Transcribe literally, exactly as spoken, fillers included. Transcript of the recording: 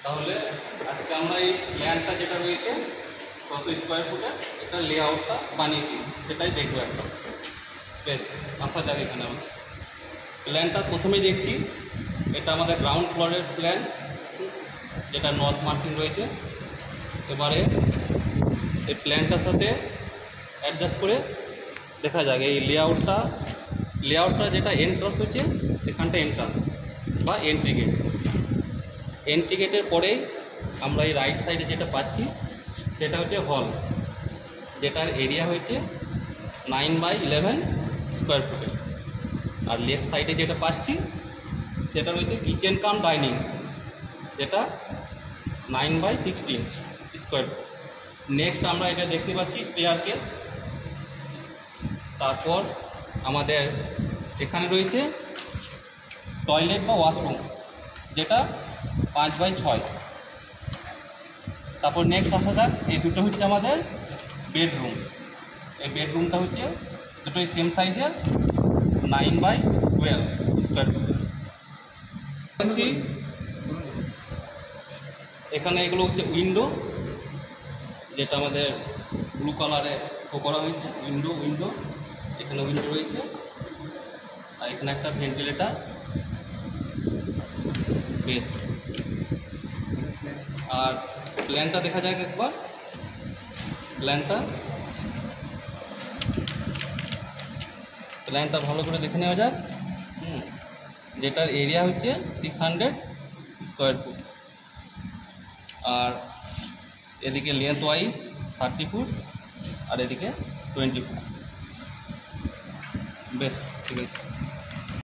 তাহলে আজকে আমরা এই প্ল্যানটা যেটা রয়েছে ছশো স্কোয়ার ফুটের এটা লেআউটটা বানিয়েছি, সেটাই দেখবো একটা। বেশ আসা যাক এখানে আমাদের প্ল্যানটা প্রথমেই দেখছি। এটা আমাদের গ্রাউন্ড ফ্লোরের প্ল্যান, যেটা নর্থ মার্কিং রয়েছে। এবারে এই প্ল্যানটার সাথে অ্যাডজাস্ট করে দেখা যাক এই লেআউটটা লেআউটটা যেটা এন্ট্রান্স হচ্ছে, এখানটা এন্ট্রান্স বা এন্ট্রি গেট। এন্ট্রি গেটের পরেই আমরা এই রাইট সাইডে যেটা পাচ্ছি সেটা হচ্ছে হল, যেটার এরিয়া হয়েছে নাইন বাই ইলেভেন স্কোয়ার ফুটের। আর লেফট সাইডে যেটা পাচ্ছি সেটা রয়েছে কিচেন কাম ডাইনিং, যেটা nine by sixteen square foot. Next আমরা এটা দেখতে পাচ্ছি স্টেয়ারকেস। তারপর আমাদের এখানে রয়েছে টয়লেট বা ওয়াশরুম, যেটা পাঁচ বাই ছয়। তারপর নেক্সট আসা যাক, এই দুটো হচ্ছে আমাদের বেডরুম। এই বেডরুমটা হচ্ছে দুটোই সেম সাইজের, nine by twelve square foot. এখানে এগুলো হচ্ছে উইন্ডো, যেটা আমাদের ব্লু কালারে শো করা হয়েছে। উইন্ডো উইন্ডো এখানে উইন্ডো রয়েছে, আর এখানে একটা ভেন্টিলেটার। বেশ, আর প্ল্যানটা দেখা যাক একবার। প্ল্যানটা প্ল্যানটা ভালো করে দেখে নেওয়া যাক। হুম যেটার এরিয়া হচ্ছে সিক্স হান্ড্রেড স্কোয়ার ফুট, আর এদিকে লেন্থ ওয়াইজ থার্টি ফুট, আর এদিকে টোয়েন্টি ফুট। বেশ, ঠিক আছে।